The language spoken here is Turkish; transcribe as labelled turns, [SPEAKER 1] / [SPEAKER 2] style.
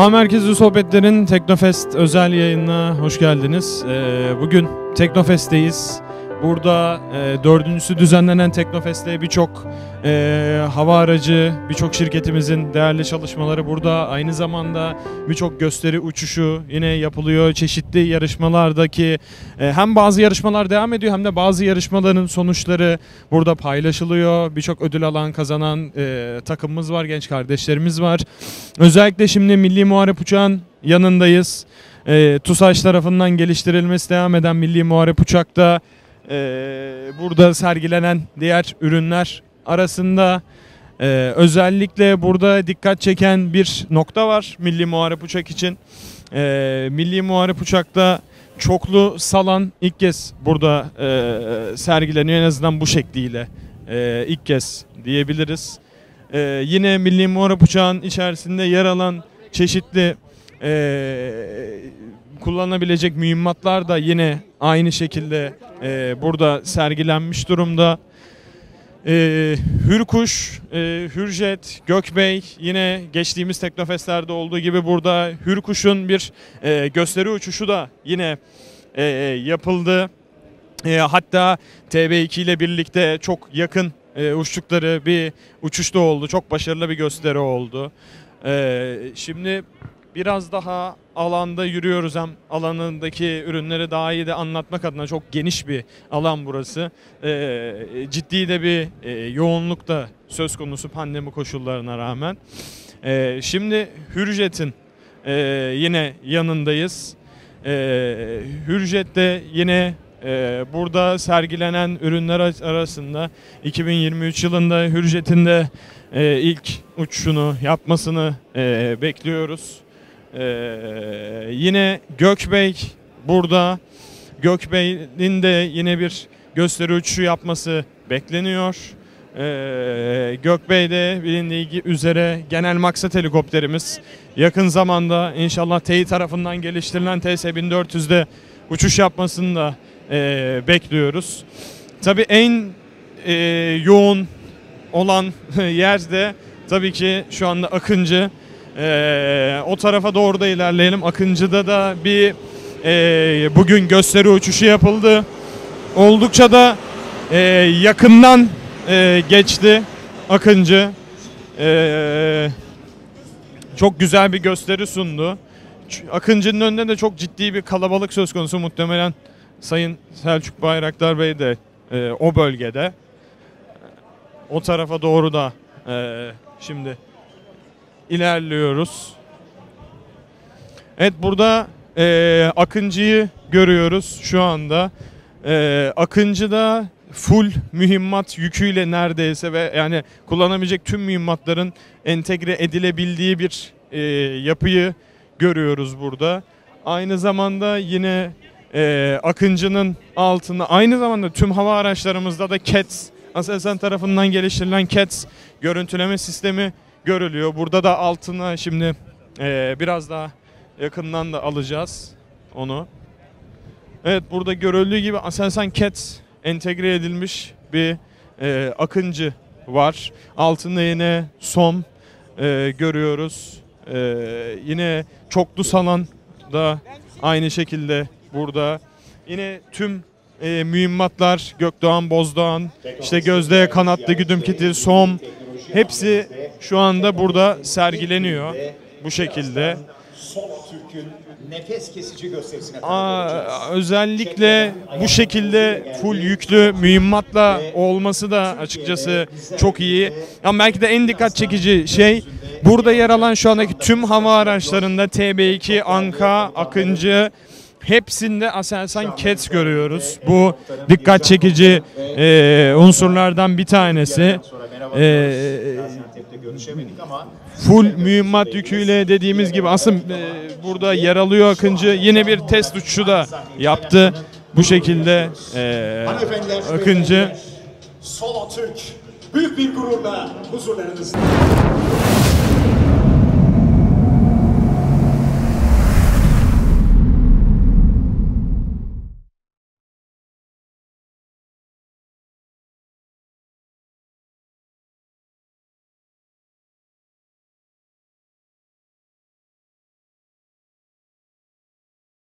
[SPEAKER 1] A Merkezi Sohbetler'in Teknofest özel yayınına hoş geldiniz. Bugün Teknofest'teyiz. Burada dördüncüsü düzenlenen Teknofest'te birçok hava aracı, birçok şirketimizin değerli çalışmaları burada. Aynı zamanda birçok gösteri uçuşu yine yapılıyor. Çeşitli yarışmalardaki hem bazı yarışmalar devam ediyor hem de bazı yarışmaların sonuçları burada paylaşılıyor. Birçok ödül alan kazanan takımımız var, genç kardeşlerimiz var. Özellikle şimdi Milli Muharip Uçağı'nın yanındayız. TUSAŞ tarafından geliştirilmesi devam eden Milli Muharip Uçak'ta burada sergilenen diğer ürünler arasında özellikle burada dikkat çeken bir nokta var Milli Muharip Uçak için. Milli Muharip Uçak'ta çoklu salan ilk kez burada sergileniyor, en azından bu şekliyle ilk kez diyebiliriz. Yine Milli Muharip Uçağı'nın içerisinde yer alan çeşitli kullanılabilecek mühimmatlar da yine aynı şekilde burada sergilenmiş durumda. Hürkuş, Hürjet, Gökbey yine geçtiğimiz Teknofest'lerde olduğu gibi burada Hürkuş'un bir gösteri uçuşu da yine yapıldı. Hatta TB2 ile birlikte çok yakın uçtukları bir uçuş da oldu. Çok başarılı bir gösteri oldu. Şimdi biraz daha alanda yürüyoruz, hem alanındaki ürünleri daha iyi de anlatmak adına. Çok geniş bir alan burası. Ciddi de bir yoğunluk da söz konusu pandemi koşullarına rağmen. Şimdi Hürjet'in yine yanındayız. Hürjet'te yine burada sergilenen ürünler arasında 2023 yılında Hürjet'in de ilk uçuşunu yapmasını bekliyoruz. Yine Gökbey burada. Gökbey'in de yine bir gösteri uçuşu yapması bekleniyor. Gökbey'de bilindiği üzere genel maksat helikopterimiz. Yakın zamanda inşallah TEİ tarafından geliştirilen TS-1400'de uçuş yapmasını da bekliyoruz. Tabii en yoğun olan yerde tabii ki şu anda Akıncı. O tarafa doğru da ilerleyelim. Akıncı'da da bir bugün gösteri uçuşu yapıldı. Oldukça da yakından geçti Akıncı. Çok güzel bir gösteri sundu. Akıncı'nın önünde de çok ciddi bir kalabalık söz konusu. Muhtemelen Sayın Selçuk Bayraktar Bey de o bölgede. O tarafa doğru da şimdi ilerliyoruz. Evet, burada Akıncı'yı görüyoruz şu anda. Akıncı'da full mühimmat yüküyle neredeyse ve yani kullanabilecek tüm mühimmatların entegre edilebildiği bir yapıyı görüyoruz burada. Aynı zamanda yine Akıncı'nın altında aynı zamanda tüm hava araçlarımızda da CATS, Aselsan tarafından geliştirilen CATS görüntüleme sistemi görülüyor. Burada da altına şimdi biraz daha yakından da alacağız onu. Evet, burada görüldüğü gibi Aselsan CATS entegre edilmiş bir Akıncı var. Altında yine SOM görüyoruz. Yine çoklu salan da aynı şekilde burada. Yine tüm mühimmatlar Gökdoğan, Bozdoğan, işte gözde kanatlı güdüm kiti, SOM hepsi şu anda burada sergileniyor bu şekilde.
[SPEAKER 2] Nefes kesici gösterisine
[SPEAKER 1] özellikle bu şekilde full yüklü mühimmatla olması da açıkçası çok iyi. Ama belki de en dikkat çekici şey burada yer alan şu andaki tüm hava araçlarında TB2, Anka, Akıncı hepsinde Aselsan CATS görüyoruz. Bu dikkat çekici unsurlardan bir tanesi. Full mühimmat yüküyle dediğimiz gibi aslında burada yer alıyor Akıncı. Yine bir test uçuşu da yaptı. Bu şekilde Akıncı.
[SPEAKER 2] Solo Türk büyük bir gururla huzurlarınızda.